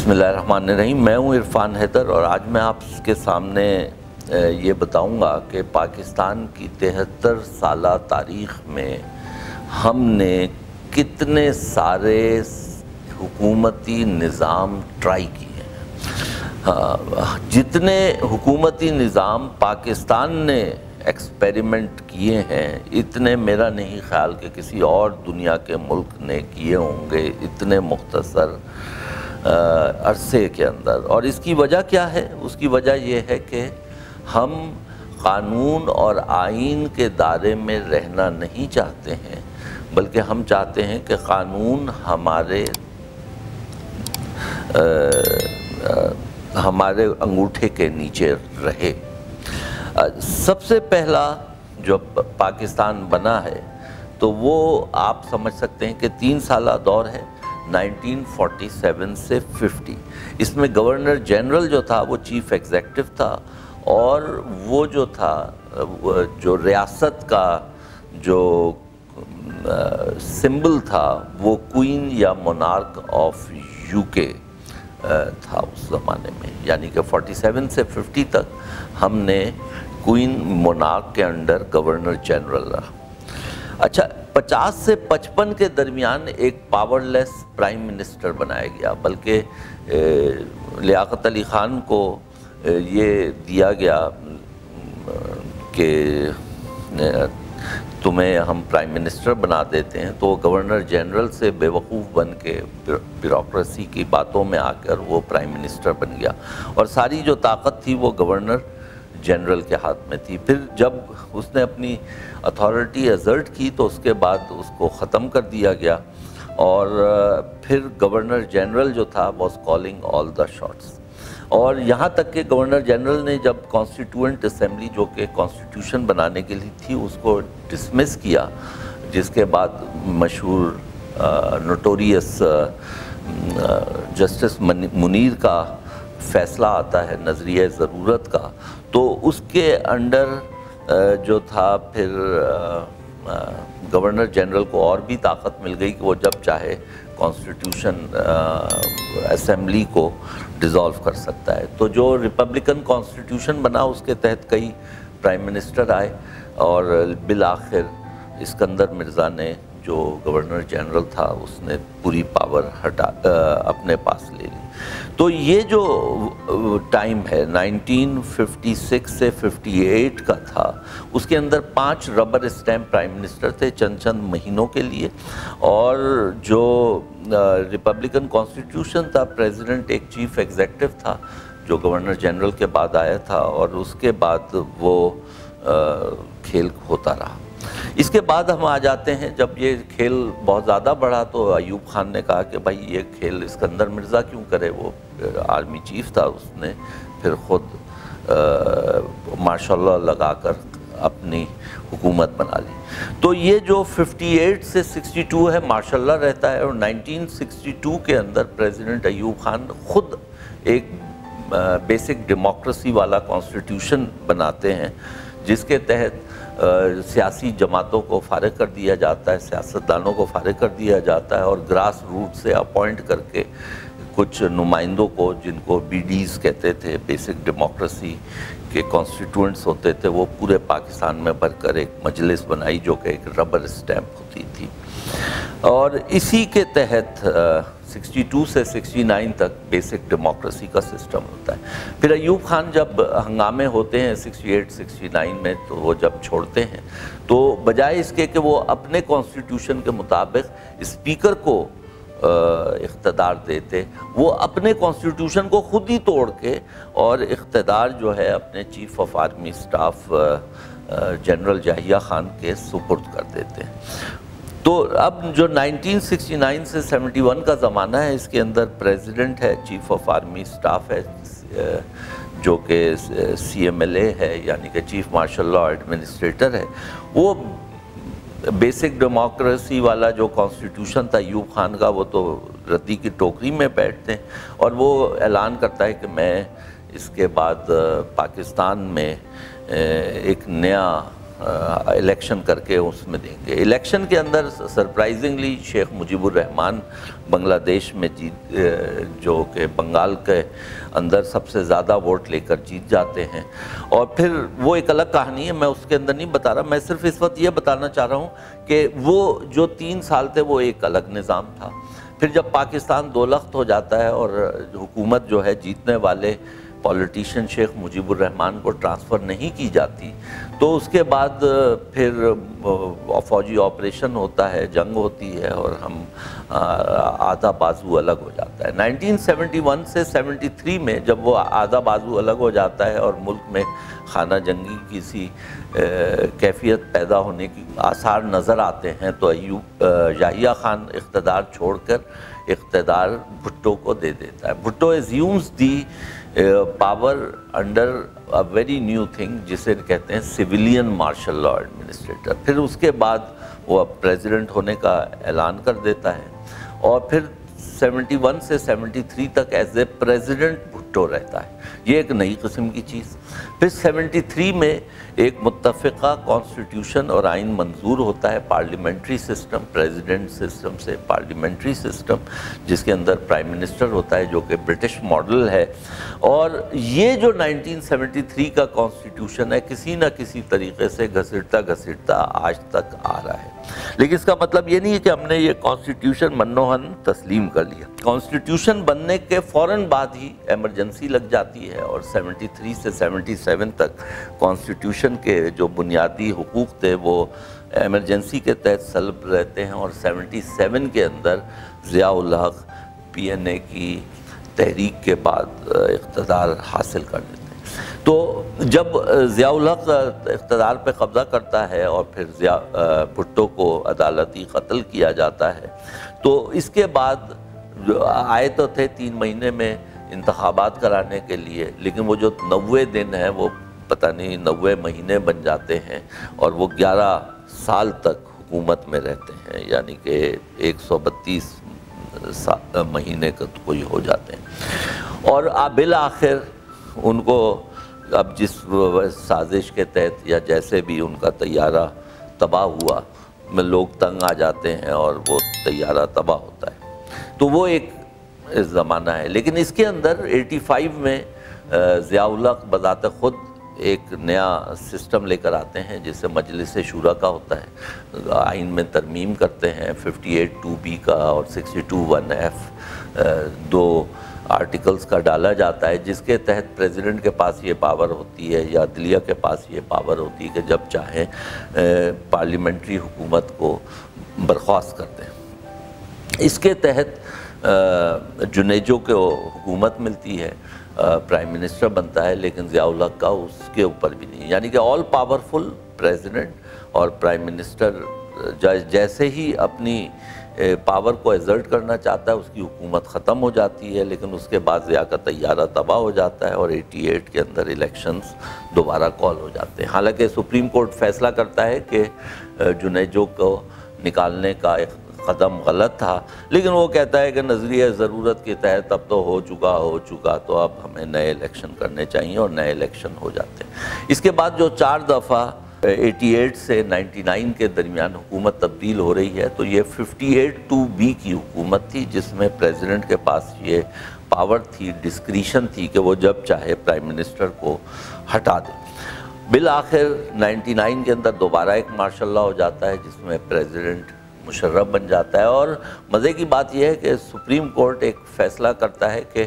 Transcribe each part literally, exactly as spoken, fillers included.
بسم اللہ الرحمن الرحیم۔ میں ہوں عرفان حیدر اور آج میں آپ کے سامنے یہ بتاؤں گا کہ پاکستان کی تہتر سالہ تاریخ میں ہم نے کتنے سارے حکومتی نظام ٹرائی کیے ہیں۔ جتنے حکومتی نظام پاکستان نے ایکسپیریمنٹ کیے ہیں اتنے میرا نہیں خیال کہ کسی اور دنیا کے ملک نے کیے ہوں گے اتنے مختصر عرصے کے اندر۔ اور اس کی وجہ کیا ہے؟ اس کی وجہ یہ ہے کہ ہم قانون اور آئین کے دائرے میں رہنا نہیں چاہتے ہیں، بلکہ ہم چاہتے ہیں کہ قانون ہمارے ہمارے انگوٹھے کے نیچے رہے۔ سب سے پہلا جو پاکستان بنا ہے تو وہ آپ سمجھ سکتے ہیں کہ تین سالہ دور ہے، نائنٹین فورٹی سیون سے ففٹی۔ اس میں گورنر جنرل جو تھا وہ چیف ایگزیکٹو تھا، اور وہ جو تھا جو ریاست کا جو سمبل تھا وہ کوئین یا مونارک آف یو کے تھا اس زمانے میں، یعنی کہ فورٹی سیون سے ففٹی تک ہم نے کوئین مونارک کے انڈر گورنر جنرل رہا۔ اچھا، پچاس سے پچپن کے درمیان ایک پاور لیس پرائم منسٹر بنایا گیا، بلکہ لیاقت علی خان کو یہ دیا گیا کہ تمہیں ہم پرائم منسٹر بنا دیتے ہیں، تو وہ گورنر جنرل سے بے وقوف بن کے بیوروکریسی کی باتوں میں آ کر وہ پرائم منسٹر بن گیا، اور ساری جو طاقت تھی وہ گورنر جنرل کے ہاتھ میں تھی۔ پھر جب اس نے اپنی اتھارٹی ایزرٹ کی تو اس کے بعد اس کو ختم کر دیا گیا، اور پھر گورنر جنرل جو تھا was calling all the shots. اور یہاں تک کہ گورنر جنرل نے جب کانسٹیٹیوئنٹ اسمبلی جو کہ کانسٹیٹیوشن بنانے کے لیے تھی اس کو ڈسمس کیا، جس کے بعد مشہور نوٹوریس جسٹس منیر کا فیصلہ آتا ہے نظریہ ضرورت کا، تو اس کے انڈر جو تھا پھر گورنر جنرل کو اور بھی طاقت مل گئی کہ وہ جب چاہے کانسٹیٹیوشن اسمبلی کو ڈیزالو کر سکتا ہے۔ تو جو ریپبلکن کانسٹیٹیوشن بنا اس کے تحت کئی پرائم منسٹر آئے، اور بالآخر اسکندر مرزا نے جو گورنر جنرل تھا اس نے پوری پاور ہٹا اپنے پاس لے لی۔ تو یہ جو ٹائم ہے نائنٹین ففٹی سکس سے ففٹی ایٹ کا تھا، اس کے اندر پانچ ربر اسٹیمپ پرائم منسٹر تھے چند چند مہینوں کے لیے، اور جو ریپبلکن کانسٹیٹیوشن تھا پریزیڈنٹ ایک چیف ایگزیکٹو تھا جو گورنر جنرل کے بعد آیا تھا، اور اس کے بعد وہ کھیل ہوتا رہا۔ اس کے بعد ہم آ جاتے ہیں جب یہ کھیل بہت زیادہ بڑھا تو ایوب خان نے کہا کہ بھائی یہ کھیل اسکندر مرزا کیوں کرے، وہ آرمی چیف تھا، اس نے پھر خود ماشاء اللہ لگا کر اپنی حکومت بنا لی۔ تو یہ جو ففٹی ایٹ سے سکسٹی ٹو ہے ماشاء اللہ رہتا ہے، اور نائنٹین سکسٹی ٹو کے اندر پریزیڈنٹ ایوب خان خود ایک بیسک ڈیموکریسی والا کانسٹیٹیوشن بناتے ہیں، جس کے تحت سیاسی جماعتوں کو فارغ کر دیا جاتا ہے، سیاستدانوں کو فارغ کر دیا جاتا ہے، اور گراس روٹ سے اپوائنٹ کر کے کچھ نمائندوں کو، جن کو بی ڈیز کہتے تھے، بیسک ڈیموکریسی کے کانسٹیٹیوئنٹس ہوتے تھے، وہ پورے پاکستان میں بھر کر ایک مجلس بنائی جو کہ ایک ربر اسٹیمپ ہوتی تھی، اور اسی کے تحت سکسٹی ٹو سے سکسٹی نائن تک بیسک ڈیموکریسی کا سسٹم ہوتا ہے۔ پھر ایوب خان جب ہنگامے ہوتے ہیں سکسٹی ایٹ سکسٹی نائن میں، تو وہ جب چھوڑتے ہیں تو بجائے اس کے کہ وہ اپنے کانسٹیٹیوشن کے مطابق اسپیکر کو اقتدار دیتے، وہ اپنے کانسٹیٹیوشن کو خود ہی توڑ کے اور اقتدار جو ہے اپنے chief of army staff general Yahya Khan کے سپرد کر دیتے ہیں۔ تو اب جو نائنٹین سکسٹی نائن سے سیونٹی ون کا زمانہ ہے، اس کے اندر پریزیڈنٹ ہے، چیف آف آرمی سٹاف ہے جو کہ سی ایم ایل اے ہے، یعنی کہ چیف مارشل لاء ایڈمنسٹریٹر ہے۔ وہ بیسک ڈیموکریسی والا جو کانسٹیٹیوشن تھا ایوب خان کا، وہ تو ردی کی ٹوکری میں بیٹھتے ہیں، اور وہ اعلان کرتا ہے کہ میں اس کے بعد پاکستان میں ایک نیا الیکشن کر کے اس میں دیں گے۔ الیکشن کے اندر سرپرائزنگلی شیخ مجیب الرحمان بنگلہ دیش میں جیت جو کہ بنگال کے اندر سب سے زیادہ ووٹ لے کر جیت جاتے ہیں، اور پھر وہ ایک الگ کہانی ہے، میں اس کے اندر نہیں بتا رہا، میں صرف اس وقت یہ بتانا چاہ رہا ہوں کہ وہ جو تین سال تھے وہ ایک الگ نظام تھا۔ پھر جب پاکستان دو لخت ہو جاتا ہے اور حکومت جو ہے جیتنے والے پولیٹیشین شیخ مجیب الرحمان کو ٹرانسفر نہیں کی جاتی، تو اس کے بعد پھر فوجی آپریشن ہوتا ہے، جنگ ہوتی ہے، اور ہم آدھا بازو الگ ہو جاتا ہے۔ نائنٹین سیونٹی ون سے سیونٹی تھری میں جب وہ آدھا بازو الگ ہو جاتا ہے اور ملک میں خانہ جنگی کی سی کیفیت پیدا ہونے کی آثار نظر آتے ہیں، تو ایوب یحییٰ خان اقتدار چھوڑ کر اقتدار بھٹو کو دے دیتا ہے۔ Bhutto assumes the power under a very new thing جسے کہتے ہیں سویلین مارشل لاء ایڈمنسٹریٹر۔ پھر اس کے بعد وہ اب پریزیڈنٹ ہونے کا اعلان کر دیتا ہے، اور پھر سیونٹی ون سے سیونٹی تھری تک ایز اے پریزیڈنٹ بھٹو رہتا ہے۔ یہ ایک نئی قسم کی چیز۔ پھر سیونٹی تھری میں ایک متفقہ کانسٹیٹیوشن اور آئین منظور ہوتا ہے، پارلیمنٹری سسٹم، پریزیڈنٹ سسٹم سے پارلیمنٹری سسٹم، جس کے اندر پرائم منسٹر ہوتا ہے جو کہ برٹش ماڈل ہے۔ اور یہ جو نائنٹین سیونٹی تھری کا کانسٹیٹیوشن ہے کسی نہ کسی طریقے سے گھسٹتا گھسٹتا آج تک آ رہا ہے، لیکن اس کا مطلب یہ نہیں ہے کہ ہم نے یہ کانسٹیٹیوشن منوہن تسلیم کر لیا۔ کانسٹیٹیوشن بننے کے فوراً بعد ہی ایمرجنسی لگ جاتی ہے، اور سیونٹی تھری سے سیونٹی سیون تک کانسٹیٹیوشن کے جو بنیادی حقوق تھے وہ ایمرجنسی کے تحت سلب رہتے ہیں، اور سیونٹی سیون کے اندر ضیاء الحق پی این اے کی تحریک کے بعد اقتدار حاصل کر لیتے ہیں۔ تو جب ضیاء الحق اقتدار پہ قبضہ کرتا ہے اور پھر ضیاء بھٹو کو عدالتی قتل کیا جاتا ہے، تو اس کے بعد جو آئے تو تھے تین مہینے میں انتخابات کرانے کے لیے، لیکن وہ جو نوے دن ہیں وہ پتہ نہیں نوے مہینے بن جاتے ہیں، اور وہ گیارہ سال تک حکومت میں رہتے ہیں، یعنی کہ ایک سو بتیس مہینے کا کوئی ہو جاتے ہیں۔ اور بالآخر ان کو اب جس سازش کے تحت یا جیسے بھی ان کا طیارہ تباہ ہوا میں لوگ تنگ آ جاتے ہیں اور وہ طیارہ تباہ ہوتا ہے، تو وہ ایک زمانہ ہے۔ لیکن اس کے اندر ایٹی فائیو میں ضیاء الحق بذات خود ایک نیا سسٹم لے کر آتے ہیں جسے مجلس شورا کا ہوتا ہے، آئین میں ترمیم کرتے ہیں، ففٹی ایٹ ٹو بی کا اور سکسٹی ٹو ون ایف دو آرٹیکلز کا ڈالا جاتا ہے، جس کے تحت پریزیڈنٹ کے پاس یہ پاور ہوتی ہے یا عدلیہ کے پاس یہ پاور ہوتی ہے کہ جب چاہیں پارلیمنٹری حکومت کو برخواست کرتے ہیں۔ اس کے تحت جنیجو کو حکومت ملتی ہے، پرائم منسٹر بنتا ہے، لیکن ضیاء الحق کا اس کے اوپر بھی نہیں، یعنی کہ آل پاورفل پریزیڈنٹ اور پرائم منسٹر جیسے ہی اپنی پاور کو ایزرٹ کرنا چاہتا ہے اس کی حکومت ختم ہو جاتی ہے، لیکن اس کے بعد ضیاء کا طیارہ تباہ ہو جاتا ہے اور ایٹی ایٹ کے اندر الیکشنز دوبارہ کال ہو جاتے ہیں۔ حالانکہ سپریم کورٹ فیصلہ کرتا ہے کہ جنیجو کو نکالنے کا قدم غلط تھا، لیکن وہ کہتا ہے کہ نظریہ ضرورت کے تحت اب تو ہو چکا ہو چکا تو اب ہمیں نئے الیکشن کرنے چاہیے، اور نئے الیکشن ہو جاتے ہیں۔ اس کے بعد جو چار دفعہ ایٹی ایٹ سے نائنٹی نائن کے درمیان حکومت تبدیل ہو رہی ہے، تو یہ ففٹی ایٹ ٹو بی کی حکومت تھی، جس میں پریزیڈنٹ کے پاس یہ پاور تھی، ڈسکریشن تھی کہ وہ جب چاہے پرائم منسٹر کو ہٹا دے۔ بالآخر نائنٹی نائن کے اندر دوبارہ ایک مارشل لاء ہو جاتا ہے جس میں پریزیڈنٹ مشرف بن جاتا ہے، اور مزے کی بات یہ ہے کہ سپریم کورٹ ایک فیصلہ کرتا ہے کہ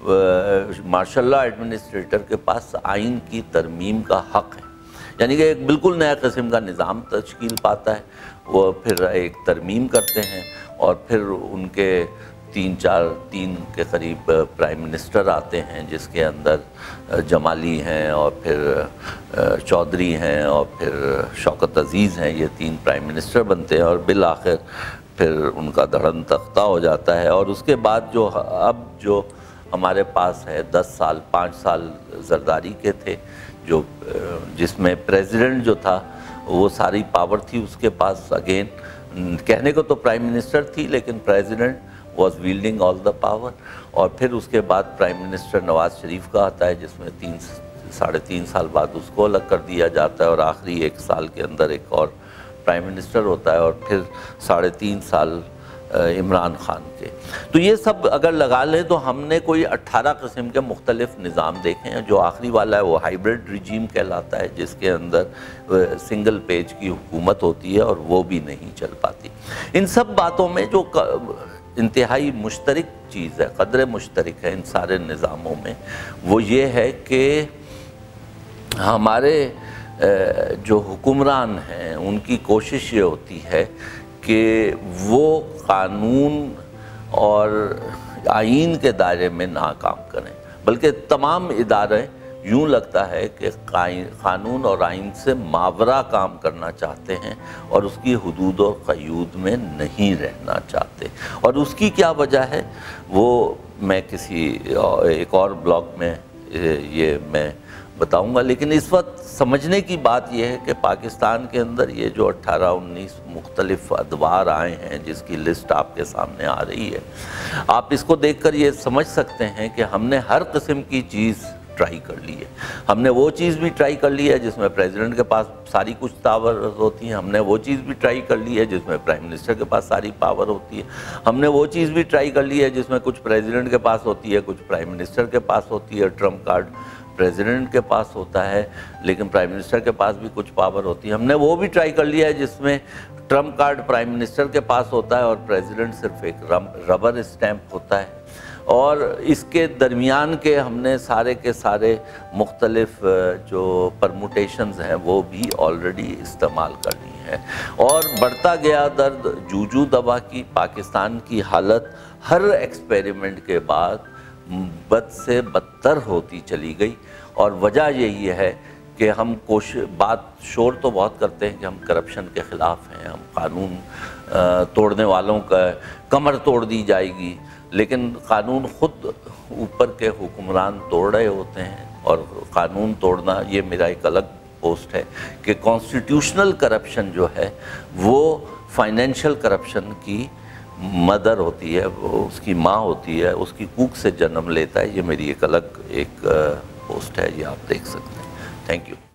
مارشل لاء ایڈمنسٹریٹر کے پاس آئین کی ترمیم کا حق ہے، یعنی کہ ایک بالکل نیا قسم کا نظام تشکیل پاتا ہے۔ وہ پھر ایک ترمیم کرتے ہیں، اور پھر ان کے تین چار تین کے قریب پرائم منسٹر آتے ہیں، جس کے اندر جمالی ہیں اور پھر چودھری ہیں اور پھر شوکت عزیز ہیں، یہ تین پرائم منسٹر بنتے ہیں، اور بالآخر پھر ان کا دھڑن تختہ ہو جاتا ہے۔ اور اس کے بعد جو اب جو ہمارے پاس ہے دس سال پانچ سال زرداری کے تھے، جو جس میں پریزیڈنٹ جو تھا وہ ساری پاور تھی اس کے پاس، اگین کہنے کو تو پرائم منسٹر تھی لیکن president was wielding all the power. اور پھر اس کے بعد پرائم منسٹر نواز شریف کا آتا ہے جس میں تین साढ़े तीन साल बाद उसको अलग कर दिया जाता है और आखिरी एक साल के अंदर एक और प्राइम मिनिस्टर होता है और फिर साढ़े तीन साल इमरान खान के। तो ये सब अगर लगा लें तो हमने कोई अट्ठारह किस्म के मुख्तलिफ निज़ाम देखे हैं। जो आखिरी वाला है वो हाइब्रिड रिजीम कहलाता है, जिसके अंदर सिंगल पेज की हुकूमत होती है और वो भी नहीं चल पाती। इन सब बातों में जो इंतहाई मुश्तरक चीज़ है, क़द्र मुश्तरक है इन सारे निज़ामों में, वो ये है कि हमारे जो हुक्मरान हैं उनकी कोशिश ये होती है कि वो कानून और आइन के दायरे में ना काम करें, बल्कि तमाम इदारे यूँ लगता है कि कानून और आइन से मावरा काम करना चाहते हैं और उसकी हुदूद और क़यूद में नहीं रहना चाहते। और उसकी क्या वजह है वो मैं किसी एक और ब्लॉग में ये मैं बताऊंगा। लेकिन इस वक्त समझने की बात यह है कि पाकिस्तान के अंदर ये जो अट्ठारह उन्नीस मुख्तलिफ अदवार आए हैं, जिसकी लिस्ट आपके सामने आ रही है, आप इसको देखकर ये समझ सकते हैं कि हमने हर किस्म की चीज़ ट्राई कर ली है। हमने वो चीज़ भी ट्राई कर ली है जिसमें प्रेसिडेंट के पास सारी कुछ पावर होती है। हमने वो चीज़ भी ट्राई कर ली है जिसमें प्राइम मिनिस्टर के पास सारी पावर होती है। हमने वो चीज़ भी ट्राई कर ली है जिसमें कुछ प्रेसिडेंट के पास होती है, कुछ प्राइम मिनिस्टर के पास होती है। ट्रम्प कार्ड प्रेसिडेंट के पास होता है लेकिन प्राइम मिनिस्टर के पास भी कुछ पावर होती है। हमने वो भी ट्राई कर लिया है जिसमें ट्रम्प कार्ड प्राइम मिनिस्टर के पास होता है और प्रेसिडेंट सिर्फ एक रबर स्टैंप होता है। और इसके दरमियान के हमने सारे के सारे मुख्तलिफ जो परमुटेशंस हैं वो भी ऑलरेडी इस्तेमाल कर ली हैं। और बढ़ता गया दर्द जूजू दवा की पाकिस्तान की हालत हर एक्सपेरिमेंट के बाद बद से बदतर होती चली गई। और वजह यही है कि हम कोशिश बात शोर तो बहुत करते हैं कि हम करप्शन के ख़िलाफ़ हैं, हम कानून तोड़ने वालों का कमर तोड़ दी जाएगी, लेकिन कानून ख़ुद ऊपर के हुक्मरान तोड़ रहे होते हैं। और कानून तोड़ना ये मेरा एक अलग पोस्ट है कि कॉन्स्टिट्यूशनल करप्शन जो है वो फाइनेंशियल करप्शन की मदर होती है, वो उसकी माँ होती है, उसकी कूख से जन्म लेता है। ये मेरी एक अलग एक पोस्ट है, ये आप देख सकते हैं। Thank you.